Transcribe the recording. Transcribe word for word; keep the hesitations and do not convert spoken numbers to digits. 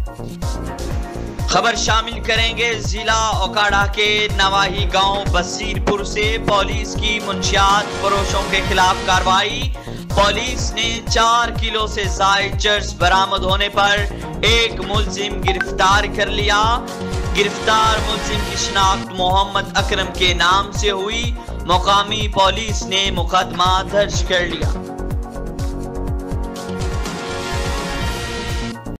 खबर शामिल करेंगे जिला ओकाड़ा के नवाही गांव बसीरपुर से। पुलिस की मुंशियात फरोशों के खिलाफ कार्रवाई। पुलिस ने चार किलो से ज्यादा चर्स बरामद होने पर एक मुलजिम गिरफ्तार कर लिया। गिरफ्तार मुलजिम की शिनाख्त मोहम्मद अकरम के नाम से हुई। मुकामी पुलिस ने मुकदमा दर्ज कर लिया।